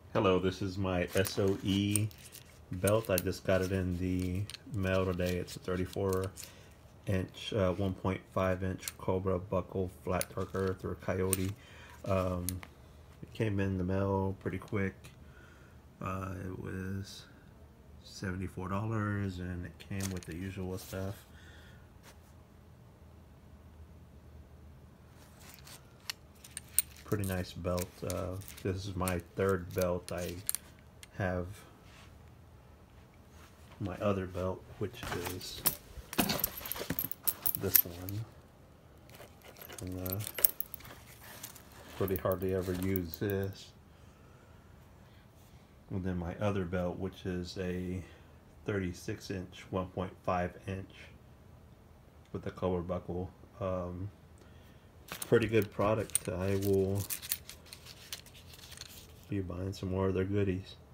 Hello, this is my SOE belt. I just got it in the mail today. It's a 34 inch, 1.5 inch Cobra buckle flat dark earth or coyote. It came in the mail pretty quick. It was $74 and it came with the usual stuff. Pretty nice belt. This is my third belt. I have my other belt, which is this one, and really hardly ever use this. And then my other belt, which is a 36 inch 1.5 inch with a Cobra buckle. Pretty good product. I will be buying some more of their goodies.